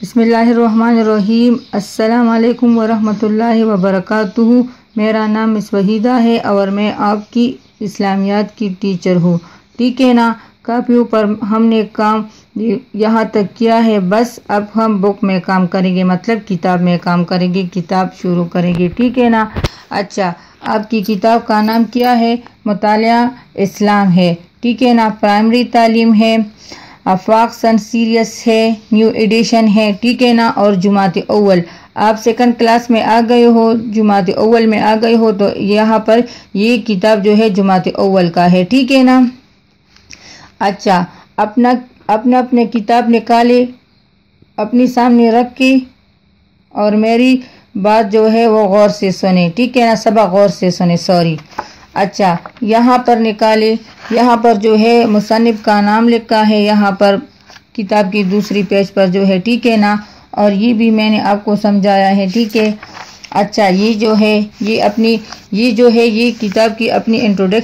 بسم اللہ الرحمن الرحیم۔ السلام علیکم ورحمۃ اللہ وبرکاتہ۔ میرا نام مس وحیدہ ہے اور میں آپ کی اسلامیات کی ٹیچر ہوں، ٹھیک ہے نا۔ کاپیوں پر ہم نے کام یہاں تک کیا ہے، بس اب ہم بک میں کام کریں گے، مطلب کتاب میں کام کریں گے، کتاب شروع کریں گے، ٹھیک ہے نا۔ اچھا، آپ کی کتاب کا نام کیا ہے؟ مطالعہ اسلام ہے، ٹھیک ہے نا۔ پرائمری تعلیم ہے، آفاق سن سیریس ہے، نیو ایڈیشن ہے، ٹھیک ہے نا۔ اور جماعت اول، آپ سیکنڈ کلاس میں آ گئے ہو، جماعت اول میں آ گئے ہو، تو یہاں پر یہ کتاب جو ہے جماعت اول کا ہے، ٹھیک ہے نا۔ اچھا، اپنے کتاب نکالے، اپنی سامنے رکھ کے، اور میری بات جو ہے وہ غور سے سنے، ٹھیک ہے نا، سبق غور سے سنے، سوری۔ اچھا، یہاں پر نکالے، یہاں پر جو ہے مصنف کا نام لکھا ہے، یہاں پر کتاب کی دوسری پیج پر جو ہے، ٹھیک ہے نا۔ اور یہ بھی میں نے آپ کو سمجھایا ہے، ٹھیک ہے۔ اچھا، یہ جو ہے یہ کتاب کی اپنی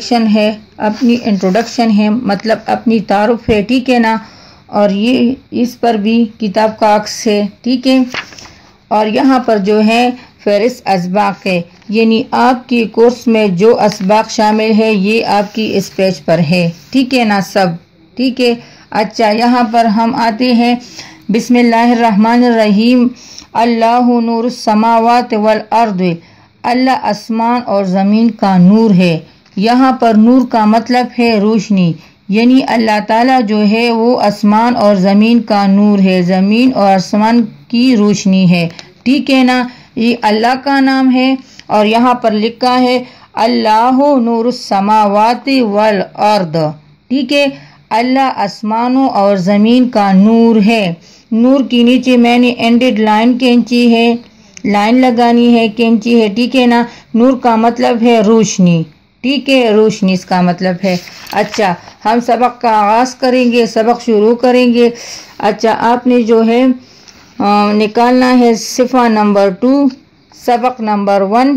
انٹروڈکشن ہے، مطلب اپنی تعارف ہے، ٹھیک ہے نا۔ اور یہ اس پر بھی کتاب کا عکس ہے، ٹھیک ہے۔ اور یہاں پر جو ہے فہرست اسباق ہے، یعنی آپ کے کورس میں جو اسباق شامل ہے یہ آپ کی اس پیج پر ہے، ٹھیک ہے نا، سب ٹھیک ہے۔ اچھا، یہاں پر ہم آتے ہیں، بسم اللہ الرحمن الرحیم۔ اللہ نور السماوات والارض، اللہ آسمان اور زمین کا نور ہے۔ یہاں پر نور کا مطلب ہے روشنی، یعنی اللہ تعالیٰ جو ہے وہ آسمان اور زمین کا نور ہے، زمین اور آسمان کی روشنی ہے، ٹھیک ہے نا۔ یہ اللہ کا نام ہے، اور یہاں پر لکھا ہے اللہ نور السماوات والارض، ٹھیک ہے۔ اللہ آسمانوں اور زمین کا نور ہے۔ نور کے نیچے میں نے اینڈڈ لائن کینچی ہے، لائن لگانی ہے، کینچی ہے، ٹھیک ہے نا۔ نور کا مطلب ہے روشنی، ٹھیک ہے، روشنی اس کا مطلب ہے۔ اچھا، ہم سبق کا آغاز کریں گے، سبق شروع کریں گے۔ اچھا، آپ نے جو ہے نکالنا ہے صفحہ نمبر 2، سبق نمبر 1،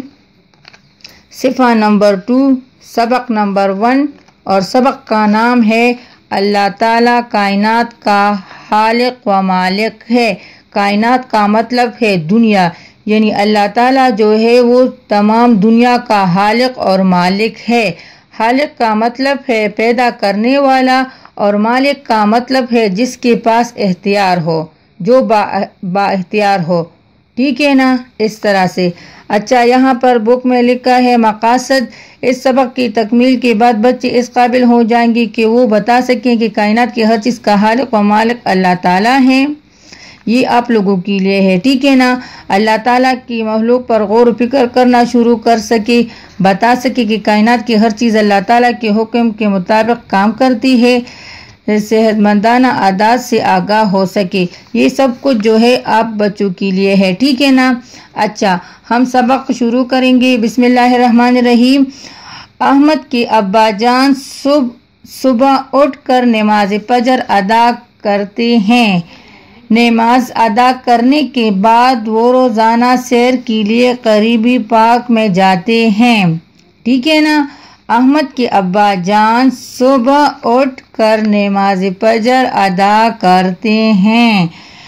صفحہ نمبر 2، سبق نمبر 1، اور سبق کا نام ہے اللہ تعالیٰ کائنات کا خالق و مالک ہے۔ کائنات کا مطلب ہے دنیا، یعنی اللہ تعالیٰ جو ہے وہ تمام دنیا کا خالق اور مالک ہے۔ خالق کا مطلب ہے پیدا کرنے والا، اور مالک کا مطلب ہے جس کے پاس اختیار ہو، جو با اختیار ہو، ٹھیک ہے نا، اس طرح سے۔ اچھا، یہاں پر بک میں لکھا ہے مقاصد۔ اس سبق کی تکمیل کے بعد بچے اس قابل ہو جائیں گے کہ وہ بتا سکیں کہ کائنات کی ہر چیز کا خالق و مالک اللہ تعالیٰ ہے۔ یہ آپ لوگوں کے لیے ہے، ٹھیک ہے نا۔ اللہ تعالیٰ کی مخلوق پر غور و فکر کرنا شروع کر سکے، بتا سکے کہ کائنات کی ہر چیز اللہ تعالیٰ کے حکم کے مطابق کام کرتی ہے، صحت مندانہ عادات سے آگاہ ہو سکے۔ یہ سب کچھ جو ہے آپ بچوں کے لیے ہے، ٹھیک ہے نا۔ اچھا، ہم سبق شروع کریں گے، بسم اللہ الرحمن الرحیم۔ احمد کے ابا جان صبح اٹھ کر نماز فجر ادا کرتے ہیں۔ نماز ادا کرنے کے بعد وہ روزانہ سیر کے لیے قریبی پارک میں جاتے ہیں، ٹھیک ہے نا۔ احمد کے ابا جان صبح اٹھ کر نماز فجر ادا کرتے ہیں۔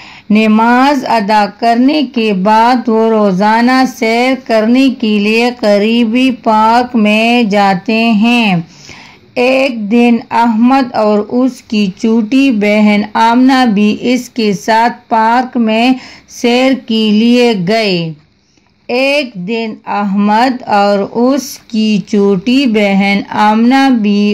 نماز ادا کرنے کے بعد وہ روزانہ سیر کرنے کے لیے قریبی پارک میں جاتے ہیں۔ ایک دن احمد اور اس کی چھوٹی بہن آمنہ بھی اس کے ساتھ پارک میں سیر کے لیے گئے۔ ایک دن احمد اور اس کی چھوٹی بہن آمنہ بھی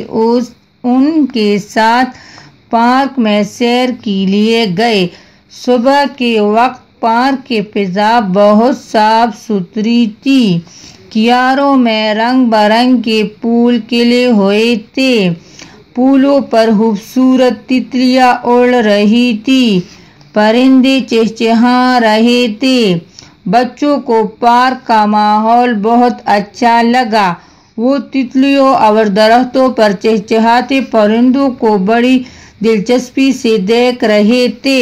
ان کے ساتھ پارک میں سیر کے لیے گئے۔ صبح کے وقت پارک کی فضا بہت صاف ستھری تھی۔ کیاروں میں رنگ برنگ کے پھول کھلے ہوئے تھے۔ پھولوں پر خوبصورت تتلیاں اڑ رہی تھیں، پرندے چہچہا رہے تھے۔ بچوں کو پارک کا ماحول بہت اچھا لگا۔ وہ تتلیوں اور درختوں پر چہچہاتے پرندوں کو بڑی دلچسپی سے دیکھ رہے تھے۔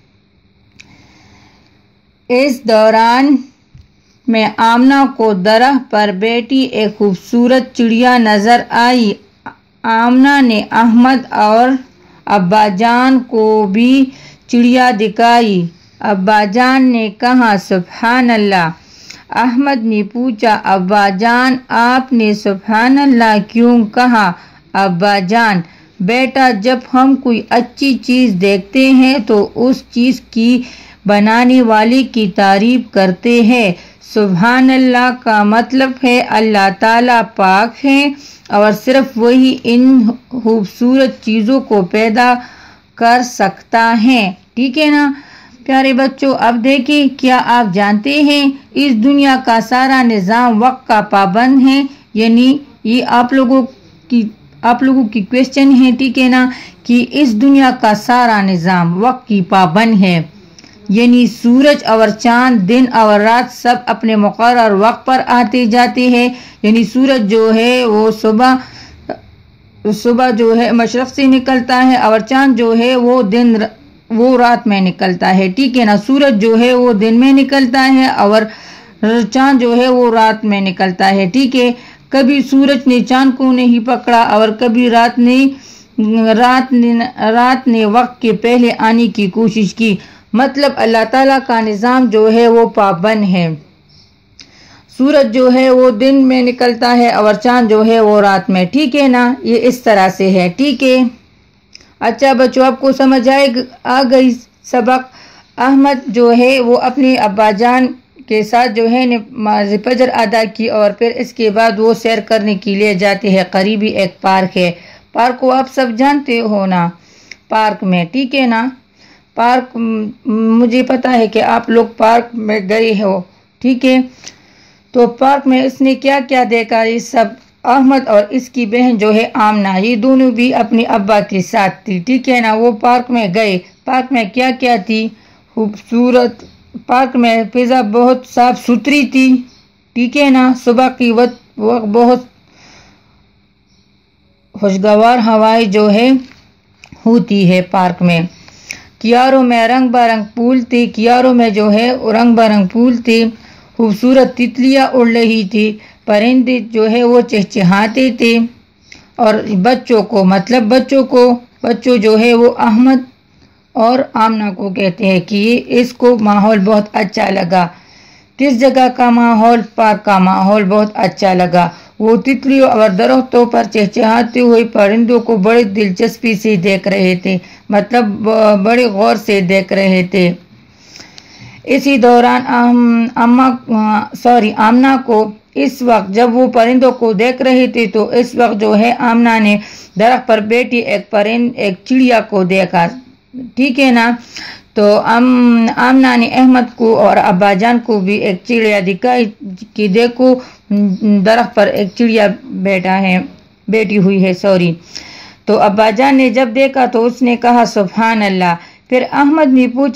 اس دوران میں آمنہ کو درخت پر بیٹھی ایک خوبصورت چڑیا نظر آئی۔ آمنہ نے احمد اور ابا جان کو بھی چڑیا دکھائی۔ ابا جان نے کہا سبحان اللہ۔ احمد نے پوچھا ابا جان آپ نے سبحان اللہ کیوں کہا؟ ابا جان بیٹا جب ہم کوئی اچھی چیز دیکھتے ہیں تو اس چیز کی بنانے والے کی تعریف کرتے ہیں۔ سبحان اللہ کا مطلب ہے اللہ تعالیٰ پاک ہے اور صرف وہی ان خوبصورت چیزوں کو پیدا کر سکتا ہے۔ ٹھیک ہے نا پیارے بچوں، اب دیکھیں کیا آپ جانتے ہیں اس دنیا کا سارا نظام وقت کا پابند ہے؟ یعنی یہ آپ لوگوں کی کویسچن ہے، ٹھیک ہے نا، کہ اس دنیا کا سارا نظام وقت کی پابند ہے، یعنی سورج اور چاند دن اور رات سب اپنے مقرر وقت پر آتے جاتے ہیں۔ یعنی سورج جو ہے وہ صبح جو ہے مشرق سے نکلتا ہے اور چاند جو ہے وہ رات میں نکلتا ہے، ٹھیک ہے نا۔ سورج جو ہے وہ دن میں نکلتا ہے اور چاند جو ہے وہ رات میں نکلتا ہے، ٹھیک ہے۔ کبھی سورج نے چاند کو نہیں پکڑا اور کبھی رات نے وقت کے پہلے آنے کی کوشش کی۔ مطلب اللہ تعالیٰ کا نظام جو ہے وہ پابند ہے۔ سورج جو ہے وہ دن میں نکلتا ہے اور چاند جو ہے وہ رات میں، ٹھیک ہے نا۔ یہ اس طرح سے ہے، ٹھیک ہے۔ اچھا بچوں، آپ کو سمجھ آ گئی سبق؟ احمد جو ہے وہ اپنے ابا جان کے ساتھ جو ہے نماز فجر ادا کی اور پھر اس کے بعد وہ سیر کرنے کے لیے جاتے ہیں۔ قریبی ایک پارک ہے، پارک کو آپ سب جانتے ہو نا، پارک میں، ٹھیک ہے نا۔ پارک مجھے پتا ہے کہ آپ لوگ پارک میں گئے ہو، ٹھیک ہے۔ تو پارک میں اس نے کیا کیا دیکھا؟ یہ سب احمد اور اس کی بہن جو ہے آمنہ، یہ دونوں بھی اپنے ابا کے ساتھ تھی، ٹھیک ہے نا۔ وہ پارک میں گئے، پارک میں کیا کیا تھی؟ خوبصورت پارک میں فضا بہت صاف ستھری تھی، ٹھیک ہے نا۔ صبح کی وقت بہت خوشگوار ہوائیں جو ہے ہوتی ہے پارک میں۔ کیاروں میں رنگ برنگ پھول تھے، کیاروں میں جو ہے رنگ برنگ پھول تھے، خوبصورت تتلیاں اڑ رہی تھی، پرندے جو ہے وہ چہچہاتے تھے اور بچوں جو ہے وہ احمد اور آمنہ کو کہتے ہیں کہ اس کو ماحول بہت اچھا لگا۔ کس جگہ کا ماحول؟ پارک کا ماحول بہت اچھا لگا۔ وہ تتلیوں اور درختوں پر چہچہاتے ہوئے پرندوں کو بڑے دلچسپی سے دیکھ رہے تھے، مطلب بڑے غور سے دیکھ رہے تھے۔ اسی دوران آمنہ کو اس وقت جب وہ پرندوں کو دیکھ رہے تھے تو اس وقت جو ہے آمنہ نے درخت پر بیٹھی ایک چڑیا کو دیکھا، ٹھیک ہے نا۔ تو آمنہ نے احمد کو اور ابا جان کو بھی ایک چڑیا دکھائی کہ دیکھو درخت پر ایک چڑیا بیٹھی ہوئی ہے۔ تو ابا جان نے جب دیکھا تو اس نے کہا سبحان اللہ۔ پھر احمد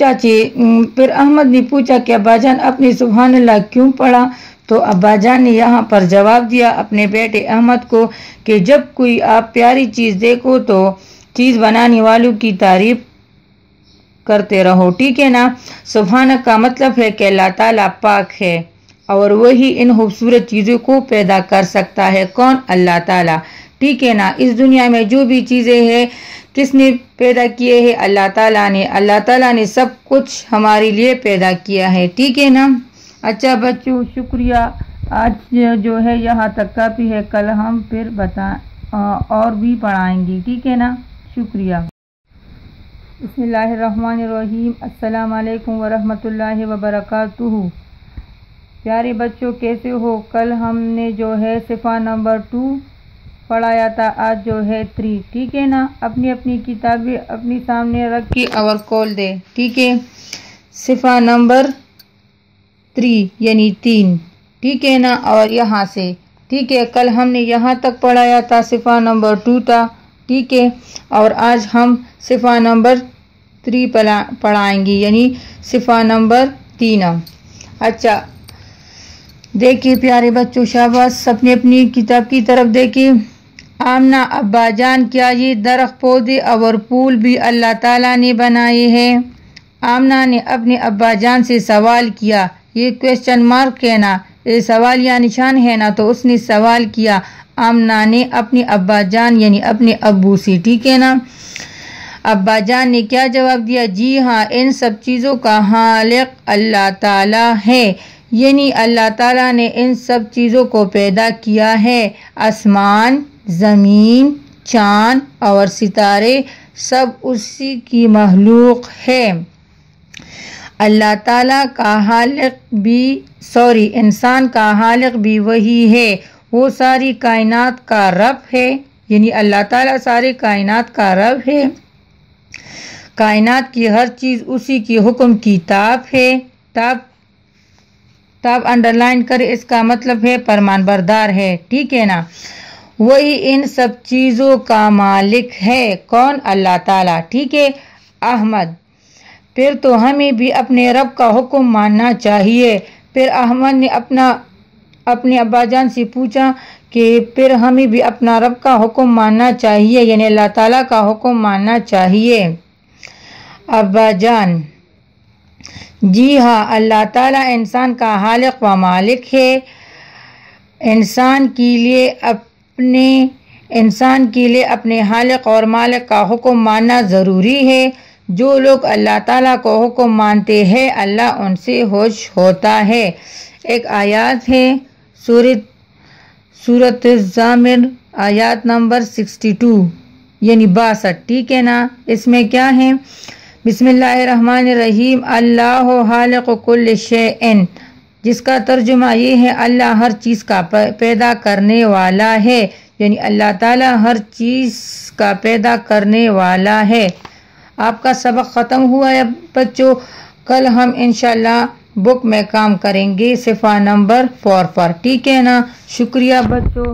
نے پوچھا کہ ابا جان اپنے سبحان اللہ کیوں پڑھا؟ تو ابا جان نے یہاں پر جواب دیا اپنے بیٹے احمد کو کہ جب کوئی آپ پیاری چیز دیکھو تو چیز بنانے والوں کی تعریف کرتے رہو، ٹھیک ہے نا۔ سبحان کا مطلب ہے کہ اللہ تعالیٰ پاک ہے اور وہی ان خوبصورت چیزوں کو پیدا کر سکتا ہے۔ کون؟ اللہ تعالیٰ، ٹھیک ہے نا۔ اس دنیا میں جو بھی چیزیں ہیں کس نے پیدا کیے ہیں؟ اللہ تعالیٰ نے۔ اللہ تعالیٰ نے سب کچھ ہمارے لیے پیدا کیا ہے، ٹھیک ہے نا۔ اچھا بچوں، شکریہ، آج جو ہے یہاں تک کافی ہے، کل ہم پھر اور بھی پڑھائیں گے، ٹھیک ہے نا۔ شکریہ۔ بسم اللہ الرحمن الرحیم۔ السلام علیکم ورحمۃ اللہ وبرکاتہ۔ پیارے بچوں کیسے ہو؟ کل ہم نے جو ہے صفحہ نمبر 2 پڑھایا تھا، آج جو ہے 3، ٹھیک ہے نا۔ اپنی کتابیں اپنی سامنے رکھ کے اور کھول دے، ٹھیک ہے۔ صفحہ نمبر 3 یعنی 3، ٹھیک ہے نا، اور یہاں سے، ٹھیک ہے۔ کل ہم نے یہاں تک پڑھایا تھا، صفحہ نمبر 2 تھا، ٹھیک ہے، اور آج ہم صفحہ نمبر 3 پڑھائیں گے، یعنی صفحہ نمبر 3۔ اچھا دیکھیے پیارے بچوں، شاباش، اپنی کتاب کی طرف دیکھیے۔ آمنہ ابا جان کیا یہ درخت پودے اور پھول بھی اللہ تعالیٰ نے بنائے ہیں؟ آمنہ نے اپنے ابا جان سے سوال کیا، یہ کویسچن مارک ہے نا، یہ سوال یا نشان ہے نا، تو اس نے سوال کیا آمنہ نے اپنے ابا جان یعنی اپنے ابو سے، ٹھیک ہے نا۔ ابا جان نے کیا جواب دیا؟ جی ہاں، ان سب چیزوں کا خالق اللہ تعالیٰ ہے، یعنی اللہ تعالیٰ نے ان سب چیزوں کو پیدا کیا ہے۔ آسمان، زمین، چاند اور ستارے سب اسی کی مخلوق ہے۔ اللہ تعالیٰ کا خالق بھی انسان کا خالق بھی وہی ہے، وہ ساری کائنات کا رب ہے، یعنی اللہ تعالیٰ ساری کائنات کا رب ہے۔ کائنات کی ہر چیز اسی کی حکم کی تاب ہے۔ تاب انڈرلائن کرے، اس کا مطلب ہے فرمان بردار ہے، ٹھیک ہے نا۔ وہی ان سب چیزوں کا مالک ہے، کون؟ اللہ تعالیٰ، ٹھیک ہے۔ احمد: پھر تو ہمیں بھی اپنے رب کا حکم ماننا چاہیے۔ پھر احمد نے اپنے ابا جان سے پوچھا کہ پھر ہمیں بھی اپنا رب کا حکم ماننا چاہیے، یعنی اللہ تعالیٰ کا حکم ماننا چاہیے۔ ابا جان: جی ہاں، اللہ تعالیٰ انسان کا خالق و مالک ہے۔ انسان کے لیے اپنے خالق اور مالک کا حکم ماننا ضروری ہے۔ جو لوگ اللہ تعالیٰ کو حکم مانتے ہیں، اللہ ان سے خوش ہوتا ہے۔ ایک آیات ہے سورۃ الزمر، آیات نمبر 62 یعنی 62، ٹھیک ہے نا۔ اس میں کیا ہے؟ بسم اللہ الرحمن الرحیم، اللہ خالق کل شیء، جس کا ترجمہ یہ ہے اللہ ہر چیز کا پیدا کرنے والا ہے، یعنی اللہ تعالیٰ ہر چیز کا پیدا کرنے والا ہے۔ آپ کا سبق ختم ہوا ہے بچوں، کل ہم انشاءاللہ بک میں کام کریں گے صفحہ نمبر 4 پر، ٹھیک ہے نا۔ شکریہ بچوں۔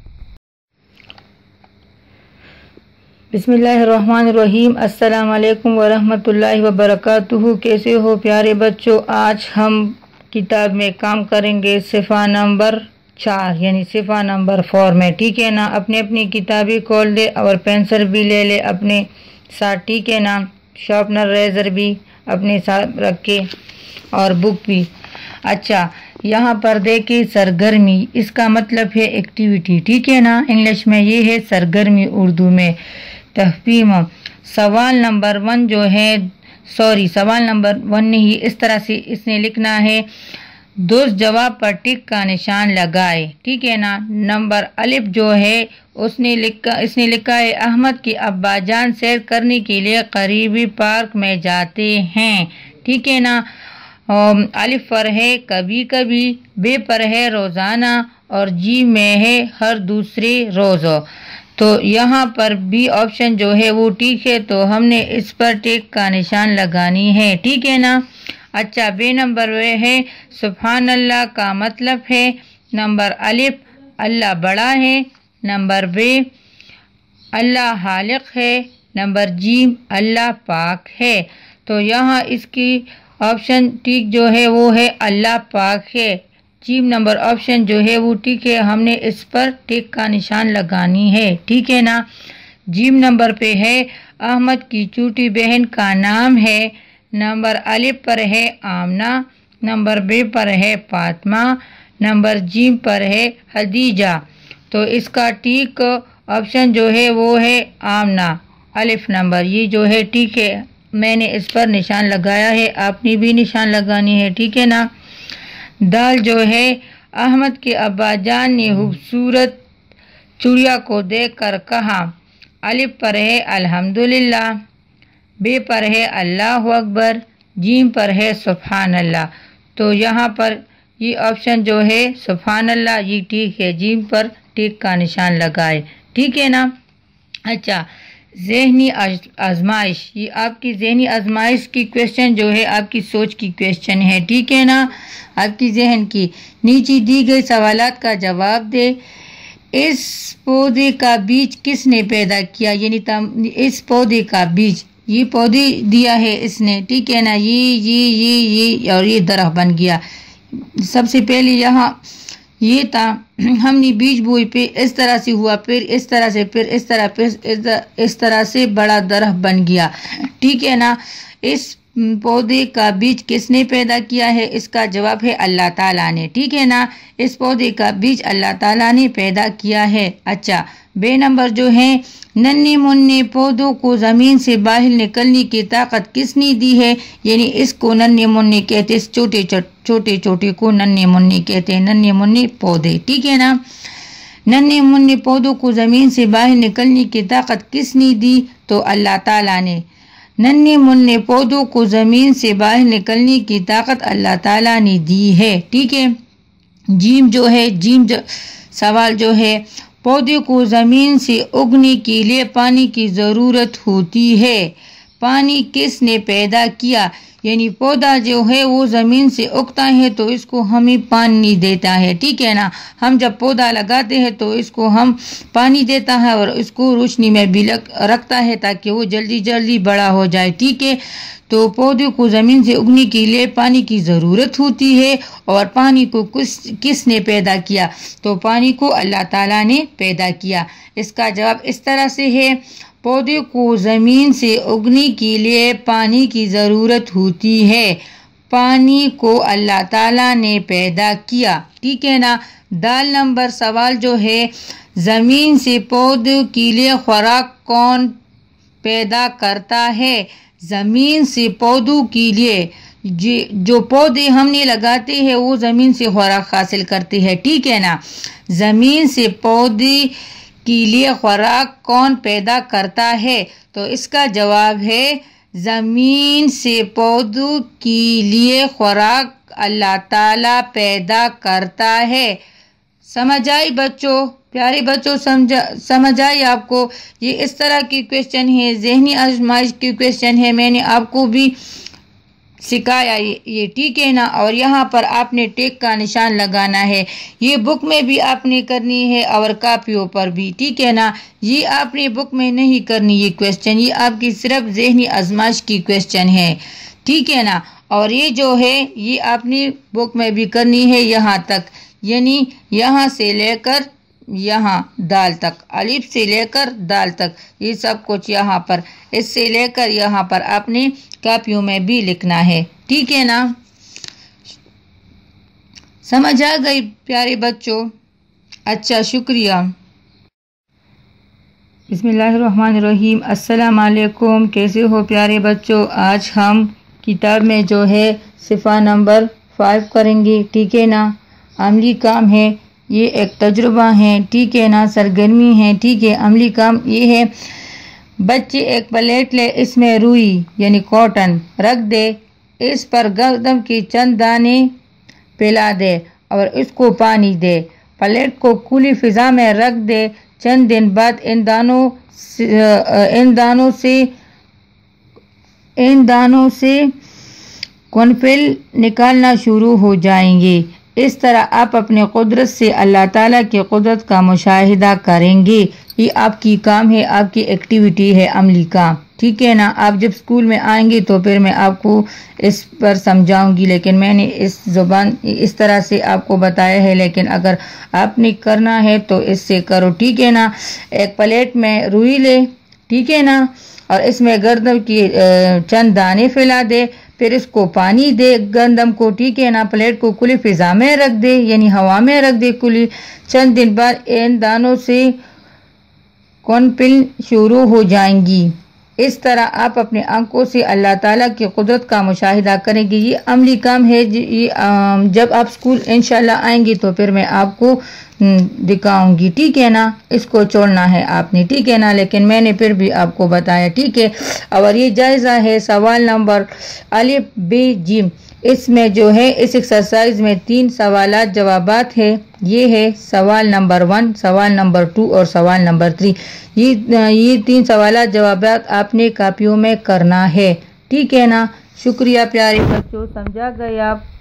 بسم اللہ الرحمن الرحیم، السلام علیکم ورحمۃ اللہ وبرکاتہ۔ کیسے ہو پیارے بچوں؟ آج ہم کتاب میں کام کریں گے صفحہ نمبر 4 یعنی صفحہ نمبر 4 میں، ٹھیک ہے نا۔ اپنی کتابیں کھول دے اور پینسل بھی لے لے اپنے ساتھ، ٹھیک ہے نا۔ شارپنر ریزر بھی اپنے ساتھ رکھے اور بک بھی۔ اچھا، یہاں پر دیکھیں سرگرمی، اس کا مطلب ہے ایکٹیویٹی، ٹھیک ہے نا۔ انگلش میں یہ ہے سرگرمی، اردو میں تفہیم۔ سوال نمبر 1 جو ہے، سوال نمبر 1 نہیں، اس طرح سے اس نے لکھنا ہے، درست جواب پر ٹک کا نشان لگائے، ٹھیک ہے نا۔ نمبر الف جو ہے اس نے لکھا ہے احمد کے ابا جان سیر کرنے کے لیے قریبی پارک میں جاتے ہیں، ٹھیک ہے نا۔ الف پر ہے کبھی کبھی، بے پر ہے روزانہ، اور جی میں ہے ہر دوسرے روز۔ تو یہاں پر بی آپشن جو ہے وہ ٹھیک ہے، تو ہم نے اس پر ٹک کا نشان لگانی ہے، ٹھیک ہے نا۔ اچھا، بے نمبر ہے سبحان اللہ کا مطلب ہے، نمبر الف اللہ بڑا ہے، نمبر بے اللہ خالق ہے، نمبر جیم اللہ پاک ہے۔ تو یہاں اس کی آپشن ٹھیک جو ہے وہ ہے اللہ پاک ہے۔ جیم نمبر آپشن جو ہے وہ ٹھیک ہے، ہم نے اس پر ٹک کا نشان لگانی ہے، ٹھیک ہے نا۔ جیم نمبر پہ ہے احمد کی چھوٹی بہن کا نام ہے، نمبر الف پر ہے آمنہ، نمبر بے پر ہے فاطمہ، نمبر جیم پر ہے خدیجہ۔ تو اس کا ٹھیک آپشن جو ہے وہ ہے آمنہ، الف نمبر، یہ جو ہے ٹھیک ہے، میں نے اس پر نشان لگایا ہے، آپ نے بھی نشان لگانی ہے، ٹھیک ہے نا۔ دال جو ہے احمد کے ابا جان نے خوبصورت چڑیا کو دیکھ کر کہا، الف پر ہے الحمدللہ، بے پر ہے اللہ اکبر، جیم پر ہے سبحان اللہ۔ تو یہاں پر یہ آپشن جو ہے سبحان اللہ یہ ٹھیک ہے، جیم پر ٹک کا نشان لگائے، ٹھیک ہے نا۔ اچھا، ذہنی آزمائش، یہ آپ کی ذہنی آزمائش کی کویسچن جو ہے آپ کی سوچ کی کویسچن ہے، ٹھیک ہے نا، آپ کی ذہن کی۔ نیچے دی گئی سوالات کا جواب دے۔ اس پودے کا بیج کس نے پیدا کیا؟ یعنی اس پودے کا بیج، یہ پودے دیا ہے اس نے، ٹھیک ہے نا، یہ اور یہ درخت بن گیا۔ سب سے پہلے یہاں یہ تھا، ہم نے بیج بوئی، پہ اس طرح سے ہوا، پھر اس طرح سے، پھر اس طرح سے بڑا درخت بن گیا، ٹھیک ہے نا۔ اس پودے کا بیج کس نے پیدا کیا ہے؟ اس کا جواب ہے اللہ تعالیٰ نے، ٹھیک ہے نا، اس پودے کا بیج اللہ تعالیٰ نے پیدا کیا ہے۔ اچھا، بے نمبر جو ہے، ننھے منھے پودوں کو زمین سے باہر نکلنے کی طاقت کس نے دی ہے؟ یعنی اس کو ننھے منھے کہتے ہیں، چھوٹے چھوٹے کو ننھے منھے کہتے ہیں، ننھے منھے پودے، ٹھیک ہے نا۔ ننھے منھے پودوں کو زمین سے باہر نکلنے کی طاقت کس نے دی؟ تو اللہ تعالیٰ نے۔ ننھے منھے پودوں کو زمین سے باہر نکلنے کی طاقت اللہ تعالیٰ نے دی ہے، ٹھیک ہے۔ سوال جو ہے، پودے کو زمین سے اگنے کے لیے پانی کی ضرورت ہوتی ہے، پانی کس نے پیدا کیا؟ یعنی پودا جو ہے وہ زمین سے اگتا ہے تو اس کو ہمیں پانی دیتا ہے، ٹھیک ہے نا۔ ہم جب پودا لگاتے ہیں تو اس کو ہم پانی دیتا ہے اور اس کو روشنی میں بھی رکھتا ہے تاکہ وہ جلدی بڑا ہو جائے، ٹھیک ہے۔ تو پودے کو زمین سے اگنے کے لیے پانی کی ضرورت ہوتی ہے، اور پانی کو کس نے پیدا کیا؟ تو پانی کو اللہ تعالیٰ نے پیدا کیا۔ اس کا جواب اس طرح سے ہے، پودے کو زمین سے اگنے کے لیے پانی کی ضرورت ہوتی ہے، پانی کو اللہ تعالیٰ نے پیدا کیا، ٹھیک ہے نا۔ دال نمبر سوال جو ہے، زمین سے پودوں کے لیے خوراک کون پیدا کرتا ہے؟ زمین سے پودوں کے لیے جو پودے ہم نے لگاتے ہیں وہ زمین سے خوراک حاصل کرتے ہیں، ٹھیک ہے نا۔ زمین سے پودے کے لیے خوراک کون پیدا کرتا ہے؟ تو اس کا جواب ہے، زمین سے پودوں کے لیے خوراک اللہ تعالیٰ پیدا کرتا ہے۔ سمجھ آئی بچوں؟ پیارے بچوں، سمجھ آئی آپ کو؟ یہ اس طرح کی کویشچن ہے، ذہنی آزمائش کی کویشچن ہے، میں نے آپ کو بھی سکھایا یہ، ٹھیک ہے نا۔ اور یہاں پر آپ نے ٹیک کا نشان لگانا ہے، یہ بک میں بھی آپ نے کرنی ہے اور کاپیوں پر بھی، ٹھیک ہے نا۔ یہ آپ نے بک میں نہیں کرنی یہ کویشچن، یہ آپ کی صرف ذہنی آزمائش کی کویشچن ہے، ٹھیک ہے نا۔ اور یہ جو ہے یہ آپ نے بک میں بھی کرنی ہے یہاں تک، یعنی یہاں سے لے کر یہاں دال تک، الف سے لے کر دال تک، یہ سب کچھ یہاں پر، اس سے لے کر یہاں پر آپ نے کاپیوں میں بھی لکھنا ہے، ٹھیک ہے نا۔ سمجھ آ گئی پیارے بچوں؟ اچھا، شکریہ۔ بسم اللہ الرحمن الرحیم۔ السلام علیکم، کیسے ہو پیارے بچوں؟ آج ہم کتاب میں جو ہے صفحہ نمبر 5 کریں گے، ٹھیک ہے نا۔ عملی کام ہے، یہ ایک تجربہ ہے، ٹھیک ہے نا، سرگرمی ہے، ٹھیک ہے۔ عملی کام یہ ہے، بچے ایک پلیٹ لے، اس میں روئی یعنی کاٹن رکھ دے، اس پر گندم کے چند دانے پھیلا دے اور اس کو پانی دے، پلیٹ کو کھلی فضا میں رکھ دے، چند دن بعد ان دانوں سے کونفل نکالنا شروع ہو جائیں گے۔ اس طرح آپ اپنے قدرت سے اللہ تعالیٰ کی قدرت کا مشاہدہ کریں گے۔ یہ آپ کی کام ہے، آپ کی ایکٹیویٹی ہے، عملی کام، ٹھیک ہے نا۔ آپ جب اسکول میں آئیں گے تو پھر میں آپ کو اس پر سمجھاؤں گی، لیکن میں نے اس طرح سے آپ کو بتایا ہے، لیکن اگر آپ نے کرنا ہے تو اس سے کرو، ٹھیک ہے نا۔ ایک پلیٹ میں روئی لے، ٹھیک ہے نا، اور اس میں گندم کی چند دانے پھیلا دے، پھر اس کو پانی دے گندم کو، ٹھیک ہے نا۔ پلیٹ کو کھلی فضا میں رکھ دے یعنی ہوا میں رکھ دے کھلی، چند دن بعد ان دانوں سے کونفل شروع ہو جائیں گی۔ اس طرح آپ اپنے آنکھوں سے اللہ تعالیٰ کی قدرت کا مشاہدہ کریں گے۔ یہ عملی کام ہے، جب آپ اسکول انشاءاللہ آئیں گے تو پھر میں آپ کو دکھاؤں گی، ٹھیک ہے نا۔ اس کو چھوڑنا ہے آپ نے، ٹھیک ہے نا، لیکن میں نے پھر بھی آپ کو بتایا، ٹھیک ہے۔ اور یہ جائزہ ہے سوال نمبر الف ب ج، اس میں جو ہے اس ایکسرسائز میں 3 سوالات جوابات ہے، یہ ہے سوال نمبر 1، سوال نمبر 2 اور سوال نمبر 3۔ یہ 3 سوالات جوابات آپ نے کاپیوں میں کرنا ہے، ٹھیک ہے نا۔ شکریہ پیارے بچوں، سمجھا گئے آپ؟